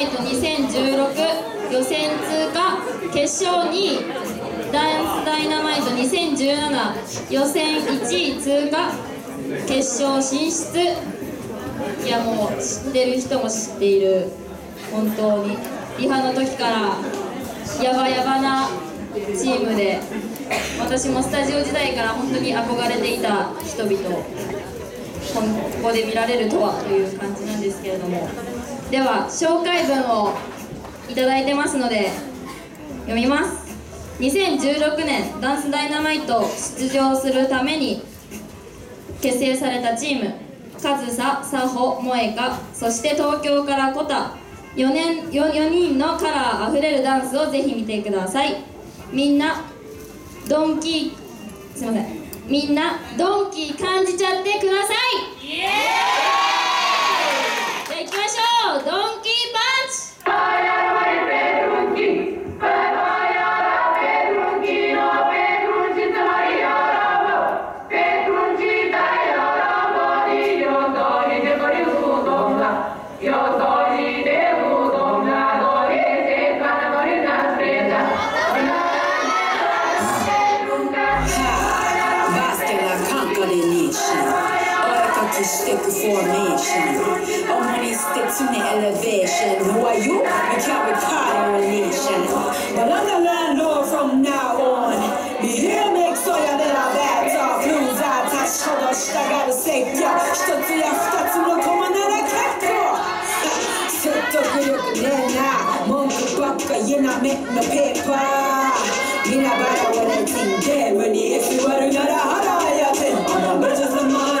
2016予選通過、決勝2位、ダンスダイナマイト2017予選1位通過、決勝進出。いや、もう知ってる人も知っている、本当にリハの時からヤバヤバなチームで、私もスタジオ時代から本当に憧れていた人々、ここで見られるとはという感じなんですけれども、では紹介文をいただいてますので読みます。2016年ダンスダイナマイト出場するために結成されたチーム、カズサ、サホ、モエカ、そして東京からコタ、4人のカラーあふれるダンスをぜひ見てください。みんなドンキー、すいません、みんなドンキー感じちゃってください。イエーイ。じゃあ行きましょう。ドンキーパンチ。 Stick formation. Oh, money stick to the elevation. Who are you? We carry power relation. But I'm the landlord from now on. Be here, make so you let our bad talk. Lose our touch, shoulder, I gotta say, yeah. 一つや二つのコマなら結構。説得力ねえな。文句ばっか言えなめのペーパー。みんなバラバラティンで、無に座るなら腹やって。I'm a bitch as a man.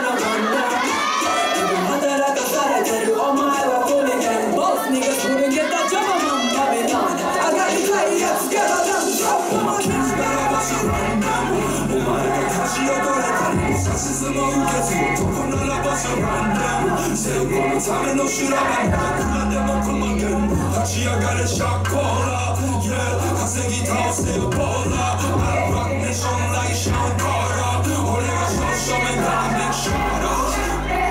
お前はこれでボスにがするげたジャママンダメなん上がりたいやつがダンスお前が立ち上がれたり指図も受けず男ならばそランダム成功のための修羅場いくらでも細ける立ち上がれシャッコーラー、yeah、稼ぎ倒せよボーラーアルバックネーションライシャンコーラー俺が少々目がビッグショーラー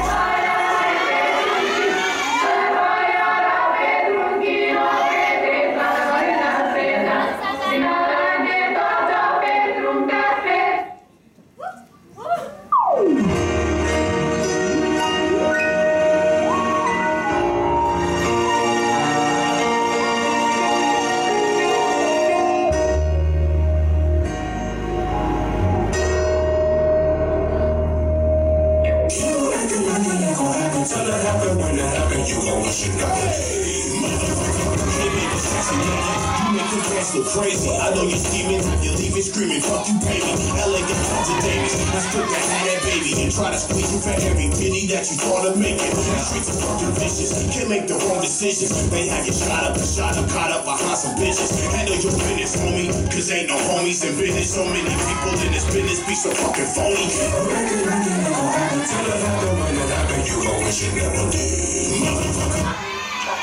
Crazy, I know you're scheming, you're leaving screaming, fuck you baby, elegant Dr. Davis, I still got that baby, and try to squeeze you for every penny that you thought of making, the streets are fucking vicious, can't make the wrong decisions, they have you shot up, caught up behind some bitches, handle your business homie, cause ain't no homies in business, so many people in this business be so fucking phony, tell her that the way that happened, you gon' wish you never did, motherfucker.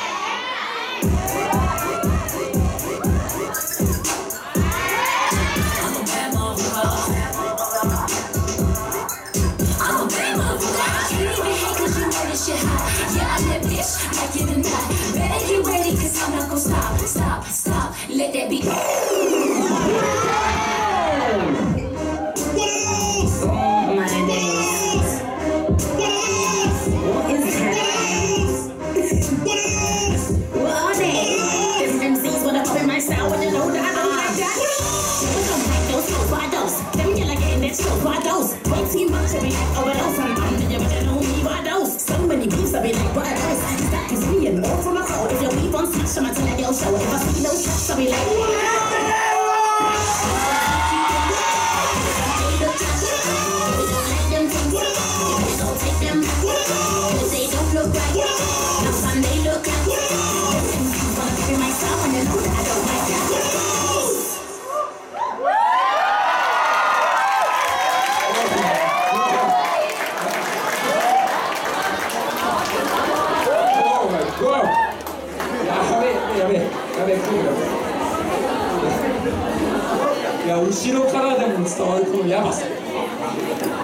Stop, let that be. What else? Oh my days. What else? What is that? What else? What are they? Different MCs wanna copy my style when you know that I don't like that. We don't like those flows, why those? Them you like getting that shows, why those? Way too much, I be like, overdose. I'm the you better know me, why those? So many beats, I be like, why those? That is me and all from my crowd. If you weave on switch, I'm gonna tell you, show. If I see no shots, I'll be like, いや後ろからでも伝わるこのヤバさ。